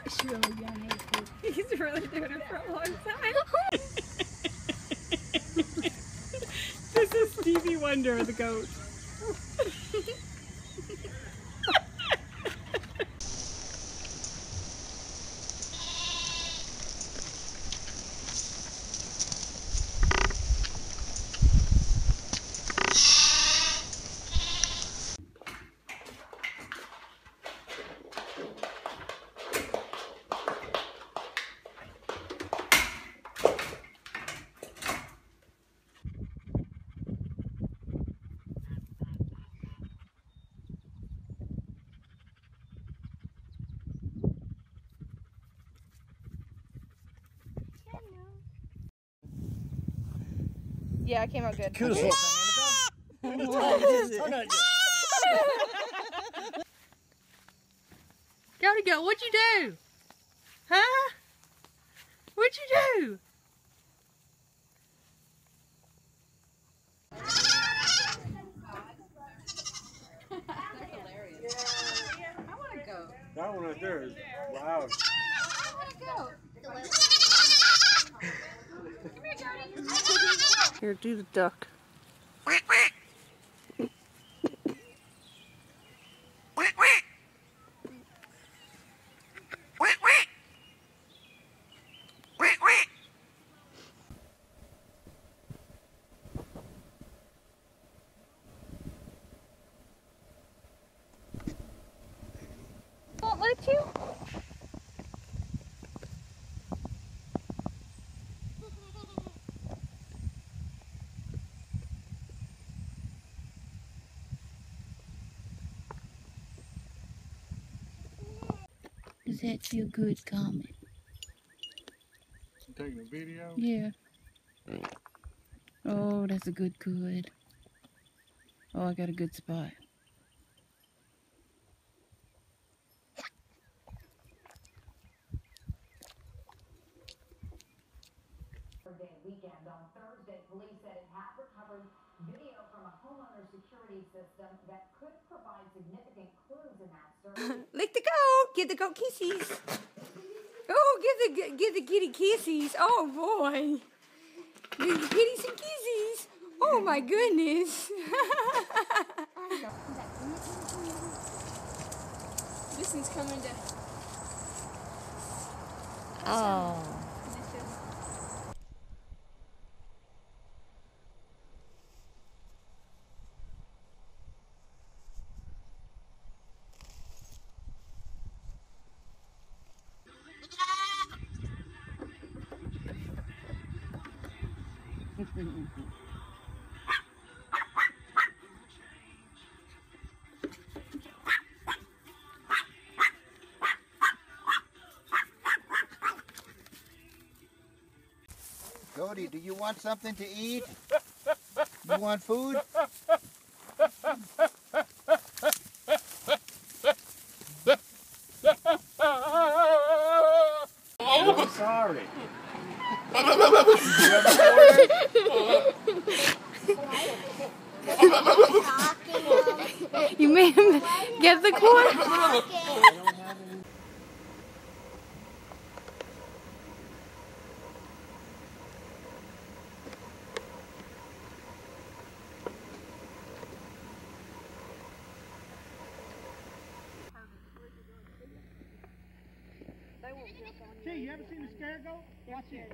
She's really young. He's really doing it for a long time. This is Stevie Wonder, the goat. Yeah, it came out good. Cutest little thing, ain't it? Gotta go. What'd you do? Huh? What'd you do? That one right there is loud. Here, do the duck. Won't let you? Does that feel good, Comet? Taking a video? Yeah. Oh, that's a good. Oh, I got a good spot. Weekend on Thursday, police said it had recovered video from a homeowner security system that could provide significant clues in that search. Lick the goat. Give the goat kisses. Oh, give the kitty kisses. Oh boy. Give the kitty some kisses. Oh my goodness. This one's coming to. Oh. Cody, do you want something to eat? You want food? I'm sorry. You made him get the corn? Gee, you ever seen a scare goat? Watch it.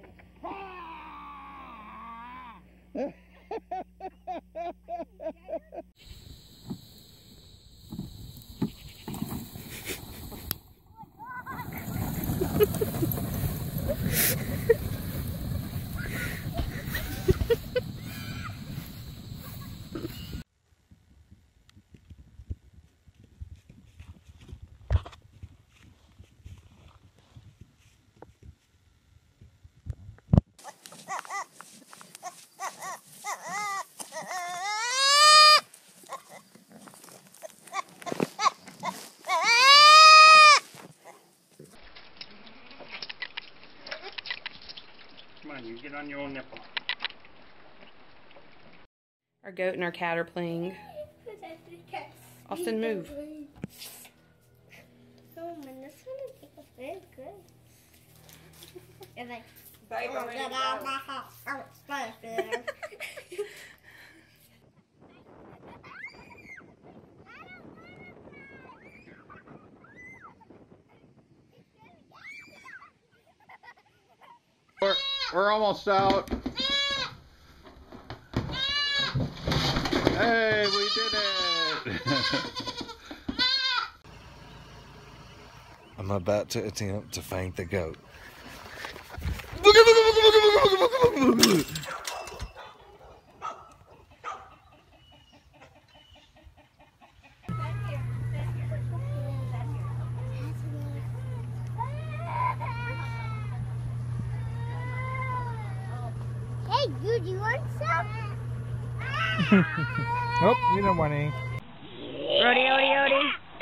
Come on, you get on your own nipple. Our goat and our cat are playing. Austin, move. Oh, man, this one is Very good. And like, Babe, I'm ready to go. We're almost out. Hey, we did it! I'm about to attempt to faint the goat. Hey, dude, you want some? Nope, you don't want any. Rody, Odie, Odie.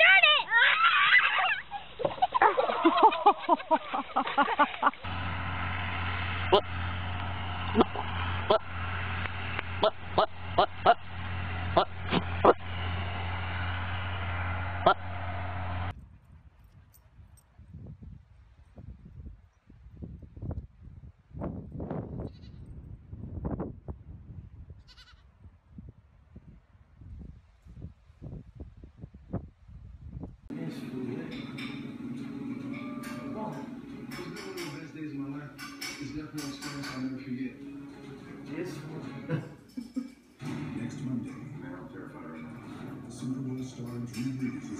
Next Monday, I'm terrified right now. The Super Bowl stars re-releases.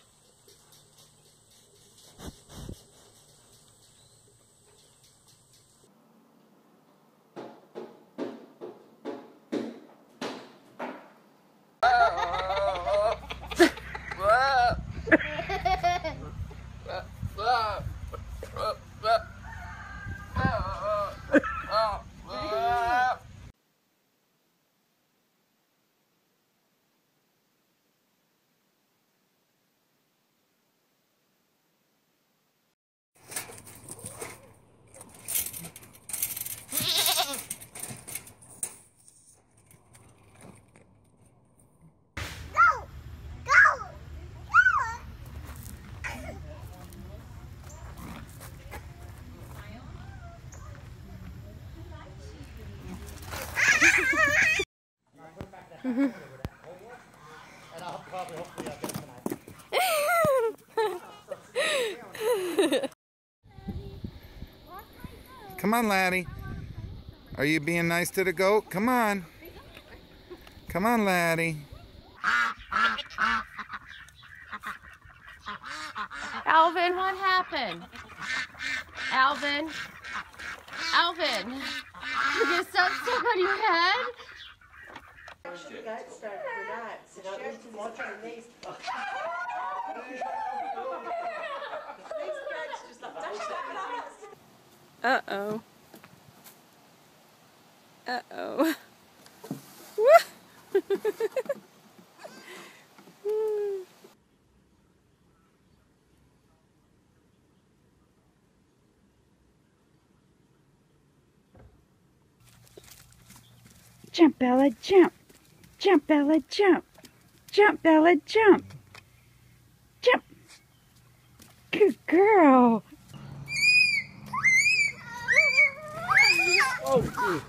Come on, laddie. Are you being nice to the goat? Come on. Come on, laddie. Alvin, what happened? Alvin? Alvin? You get something stuck on your head? Uh-oh. Uh-oh. Jump, Bella, jump. Jump, Bella, jump. Jump, Bella, jump. Jump. Good girl. Oh.